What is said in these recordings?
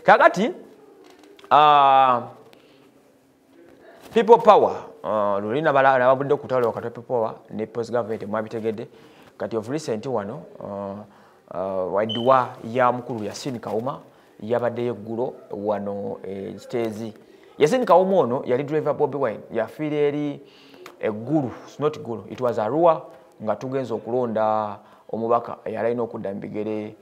kakati people power lulina nababudde okutwala wakati people power ne post government mwabitegedde kati of recent wano wadwa ya mukulu Yasin Kauma yabadde eggulo wano Kitezi. Yasin Kauma ono yali driver Bobi Wine yafiira eri eggulu, not gulu, it was Arua nga tugenza okulonda omubaka yalina okudda mu bigere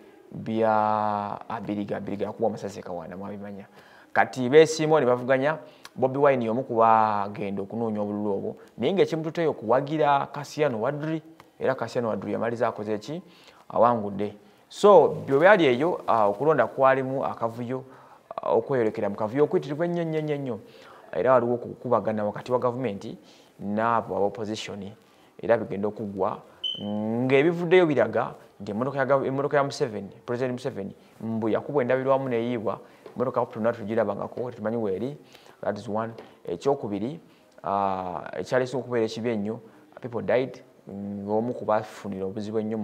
bya abiriga kuwa masasi kawana mwabimanya. Kati beesimo ne bavuganya Bobi Wine yomu kuba genda okunoonya obululu obwo naye ng'ekimututeyo okuwagira Kasiyano Wadri era Kasiyano Wadri yamaliza akoze ki awangudde. So byo byali eyo okulonda kwalimu akavuyo okweyolekera mu kavuyo okuyitirirwa ennyo era waliwo okukubagana wakati wa gavumenti n'abo aba opposition era bigenda okuggwa ng'ebivuddeyo biraga nti emmotoka ya Museveni, President Museveni mbu yakubwa endabirwamu neeyiibwa emmotoka optona tugirabangako tetumanyi weeri. That is one. Ekyokubiri ekyaleese okubeera ekibi ennyo, people died. Ng'omu ku bafunira obuzibu ennyo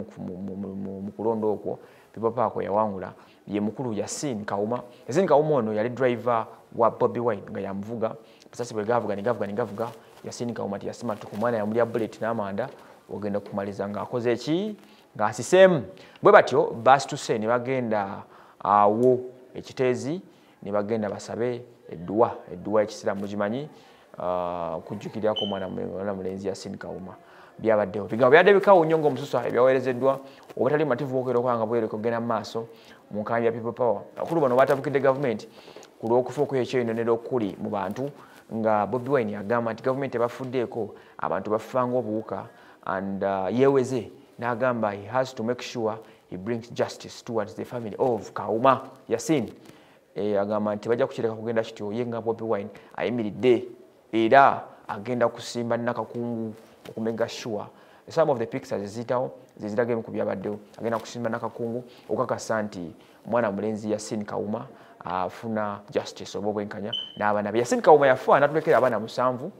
mu kulonda okwo People Power yawangula ye mukulu Yasin Kauma. Yasin Kauma ono yali driver wa Bobi Wine nga yamuvuga pasasi bwe gavuga Yasin Kauma yasima tukumwana yamulya bullet n'amanda ogenda kumaliza nga akoze eki nga asisemu bwe batyo basi tuse ne bagenda awo Ekiteezi ne bagenda basabe edduwa ekisira mujimanyi kujjukirako mwana mulenzi Yasin Kauma byabaddewo bigambo byadde bikawo nnyo ng'omususa ebyaweerezeddwa obatali mativu okwera okwanga bwereko kugenda mu maaso mu nkambi ya People Power. Abakulu bano batabukidde gavumenti ku lw'okufa okwekyendonera okuli mu bantu nga Bobi Wine yagamba nti gavumenti ebafuddeeko abantu bafanga obuwuka and yeeweze n'agamba he has to make sure he brings justice towards the family of Kauma Yasin. Agamba nti bajja kukireka kugenda kityo ye nga Bobi Wine ayimiridde era agenda kusimba nakakungu okumega sure some of the pictures zizirage mu kubyabaddewo agenda kusimba nakakungu okakasa nti mwana mulenzi Yasin Kauma afuna justice obwenkanya n'abaana be. Yasin Kauma yafa natulekera abaana 7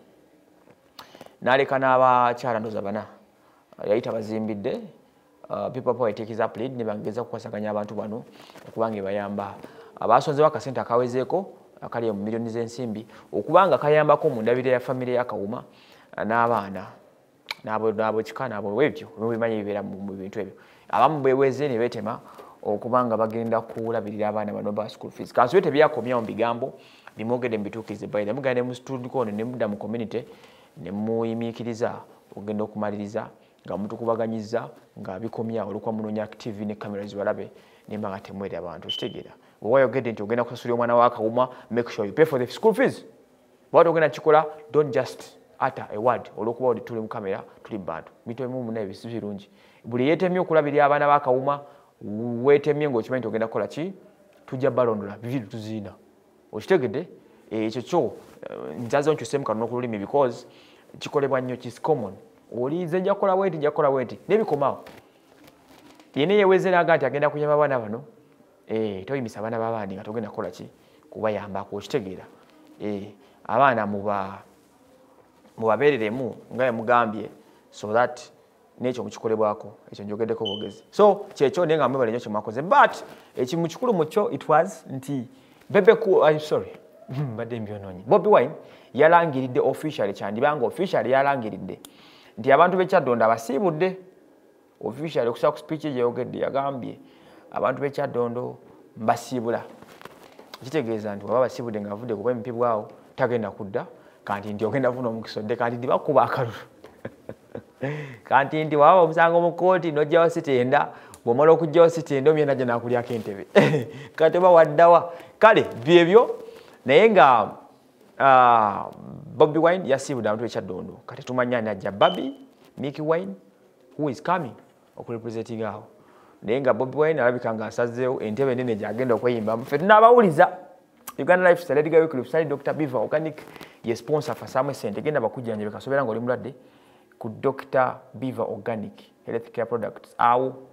n'aleka n'abakyala ndoza bana yayita bazimbidde People Power take his up lead ne bangeza kukwasaganya abantu bano okubanga bayamba abasonze wakasente akawezeeko akali mu milioni z'ensimbi okubanga kayambako mu ndabire ya family ya Kauma n'abaana nabo kikana abo webyo bimanyi bibera mu bintu ebyo abamu beweze ne betema okubanga bagenda kulabirira abaana bano ba school fees. Kansoete byakomya mu bigambo bimogede mbitukize bayira mugande mu student kono ne muda mu community ne muyimikiriza ogenda okumaliriza nga mutukubaganyiza nga bikomya olukwa munonya active ne cameras balabe nimba ngatemwere abantu kitegeera bwe wayogedde nti ogenda kusasulira omwana wa Kauma make sure you pay for the school fees. Bwatu ogenda kikola don't just utter a word olwokuba odi tuli mu kamera tuli bantu mito emu na ebisi birungi buli yetemye okulabirira abaana ba Kauma wetemye ng'okimanyi ogenda kukola ki tujja balondola biviru tuzina okitegedde ekyo kyo nzazo nkyusemu kano n'okululimi because kikolebwa nnyo kis common olize nja kukola weti n'ebikomawo yene yeweze n'aga nti agenda kuyamba abaana bano toyimisa abaana b'abaani nga togenda kukola ki kubayambako okitegeera abaana mubabeereremu nga yamugambye so that n'ekyo mukikolebwako ekyo njogeddeko bwogezi so kyekyo naye nga mwebale nnyo kyemwakoze but ekimu kikulu mu kyo it was nti mbadde mbyonoonyi Bobi Wine yalangiridde officially kyandibanga officially yalangiridde nti abantu b'Ekyaddondo abasiibudde officially okusa ku speech gye yayogedde yagambye abantu b'Ekyaddondo mbasiibula kitegeeza nti waba basiibudde nga avudde kuba MP bwawo tagenda kudda kanti nti ogenda vuna omukisodde kanti ndi bakuba akalulu kanti nti waba omusango mu kooti n'ojjawo sitenda bw'omala okujjawo sitenda omyenda gye naakulyako entebe kati oba waddawa kale byebyo naye nga Bobi Wine yasiibudde abantu b'Ekyaddondo kati tumanya ani ajja Babi Mickey Wine who is coming okurepresenting awo naye nga Bobi Wine alabika nga asazeewo entebe nene gyagenda okweyimbamu ffe tunaabawuliza Uganda Lifestyle Edgar Wycliffe Sally Dr. Beaver Organic ye sponsor for Samuel Sente genda bakujjanja bekasobera ng'oli mulwadde ku Dr. Beaver Organic Healthcare Products awo